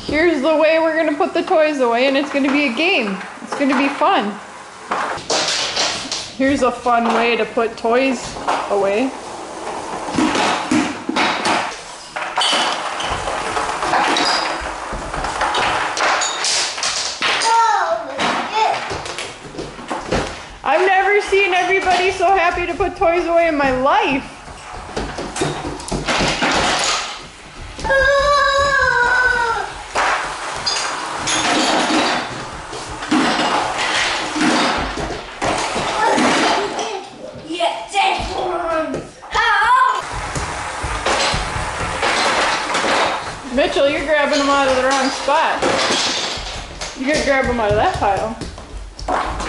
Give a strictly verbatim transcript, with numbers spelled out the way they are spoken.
Here's the way we're gonna put the toys away, and it's gonna be a game. It's gonna be fun. Here's a fun way to put toys away. I've never seen everybody so happy to put toys away in my life. Mitchell, you're grabbing them out of the wrong spot. You gotta grab them out of that pile.